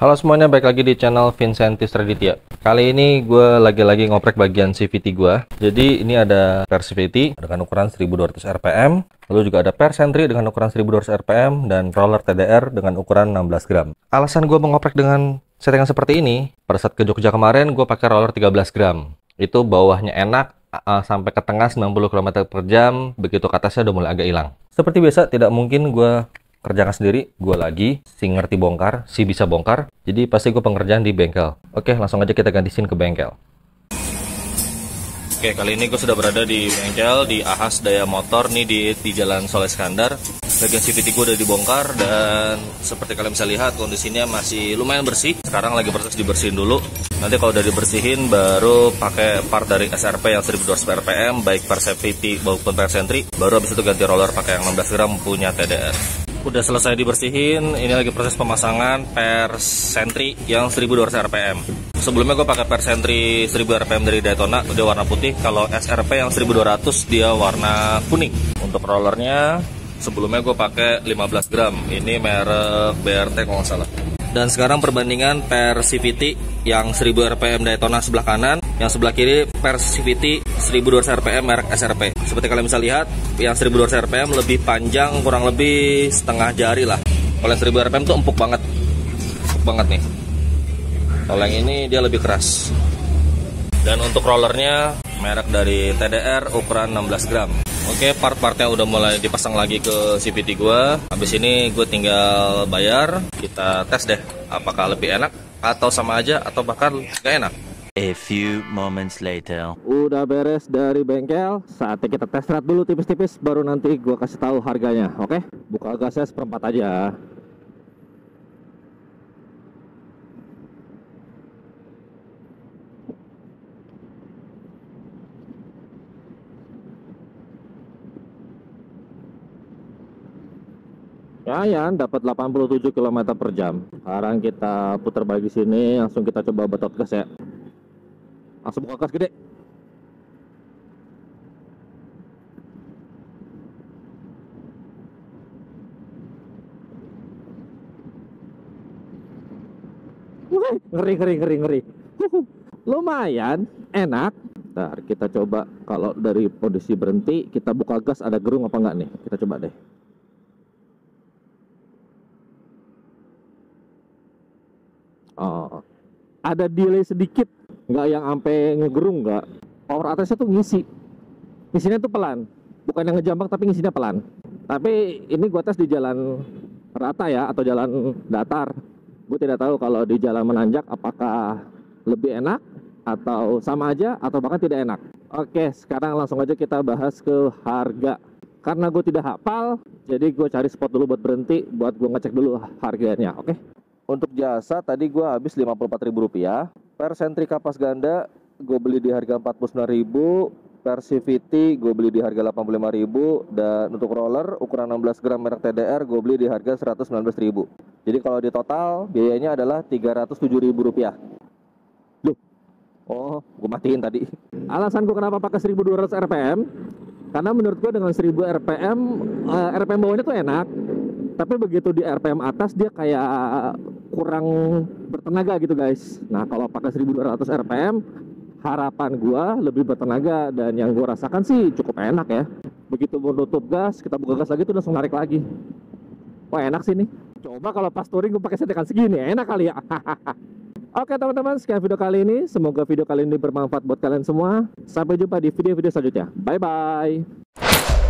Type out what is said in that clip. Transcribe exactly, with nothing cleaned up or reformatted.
Halo semuanya, balik lagi di channel Vincentis Raditya. Kali ini gue lagi-lagi ngoprek bagian C V T gue. Jadi ini ada per C V T dengan ukuran seribu dua ratus R P M, lalu juga ada per sentry dengan ukuran seribu dua ratus R P M, dan roller T D R dengan ukuran enam belas gram. Alasan gue mengoprek dengan settingan seperti ini, pada saat ke Jogja kemarin gue pakai roller tiga belas gram. Itu bawahnya enak, uh, sampai ke tengah sembilan puluh kilometer per jam, begitu ke atasnya udah mulai agak hilang. Seperti biasa, tidak mungkin gue kerjakan sendiri, gue lagi, si ngerti bongkar, si bisa bongkar, jadi pasti gue pengerjaan di bengkel. Oke, langsung aja kita ganti scene ke bengkel. Oke, kali ini gue sudah berada di bengkel, di Ahas Daya Motor, nih di, di Jalan Soleh Iskandar. Bagian C V T gue udah dibongkar, dan seperti kalian bisa lihat, kondisinya masih lumayan bersih. Sekarang lagi proses dibersihin dulu. Nanti kalau udah dibersihin, baru pakai part dari S R P yang seribu dua ratus R P M, baik per C V T maupun per sentry. Baru habis itu ganti roller pakai yang enam belas gram punya T D R. Udah selesai dibersihin, ini lagi proses pemasangan per sentry yang seribu dua ratus R P M. Sebelumnya gue pakai per sentry seribu R P M dari Daytona, udah warna putih. Kalau S R P yang seribu dua ratus dia warna kuning. Untuk rollernya sebelumnya gue pakai lima belas gram, ini merek B R T kalau nggak salah. Dan sekarang perbandingan per C V T yang seribu R P M Daytona sebelah kanan, yang sebelah kiri per C V T seribu dua ratus R P M merek S R P. Seperti kalian bisa lihat, yang seribu dua ratus R P M lebih panjang, kurang lebih setengah jari lah. Kalau yang seribu R P M tuh empuk banget, empuk banget nih. Kalau yang ini dia lebih keras. Dan untuk rollernya merek dari T D R ukuran enam belas gram. Oke, part-partnya udah mulai dipasang lagi ke C V T gue. Habis ini gue tinggal bayar. Kita tes deh, apakah lebih enak atau sama aja atau bahkan gak enak. A few moments later. Udah beres dari bengkel, saatnya kita tes ride dulu tipis-tipis, baru nanti gue kasih tahu harganya. Oke, buka gasnya seperempat aja. Lumayan, dapat delapan puluh tujuh kilometer per jam. Sekarang kita putar balik di sini, langsung kita coba betot gas ya. Langsung buka gas gede. Ngeri, ngeri, ngeri, ngeri. Lumayan, enak. Ntar kita coba kalau dari posisi berhenti, kita buka gas ada gerung apa enggak nih? Kita coba deh. Oh, ada delay sedikit, nggak yang sampai ngegerung, nggak. Power atasnya tuh ngisi, ngisinya tuh pelan, bukan yang ngejambak tapi ngisinya pelan. Tapi ini gua tes di jalan rata ya atau jalan datar. Gue tidak tahu kalau di jalan menanjak apakah lebih enak atau sama aja atau bahkan tidak enak. Oke, sekarang langsung aja kita bahas ke harga. Karena gue tidak hafal, jadi gue cari spot dulu buat berhenti, buat gue ngecek dulu harganya. Oke. Untuk jasa tadi gue habis lima puluh empat ribu rupiah. Per sentry kapas ganda gue beli di harga empat puluh sembilan ribu. Per C V T gue beli di harga delapan puluh lima ribu. Dan untuk roller ukuran enam belas gram merek T D R gue beli di harga seratus sembilan belas ribu. Jadi kalau di total biayanya adalah tiga ratus tujuh ribu rupiah. Loh, oh gue matiin tadi. Alasan gue kenapa pakai seribu dua ratus R P M, karena menurut gue dengan seribu R P M, uh, R P M bawahnya tuh enak. Tapi begitu di R P M atas dia kayak kurang bertenaga gitu guys. Nah kalau pakai seribu dua ratus R P M, harapan gua lebih bertenaga, dan yang gua rasakan sih cukup enak ya. Begitu menutup gas, kita buka gas lagi tuh langsung narik lagi. Wah enak sih nih. Coba kalau pas touring gua pakai settingan segini, enak kali ya. Oke teman-teman, sekian video kali ini. Semoga video kali ini bermanfaat buat kalian semua. Sampai jumpa di video-video selanjutnya. Bye bye.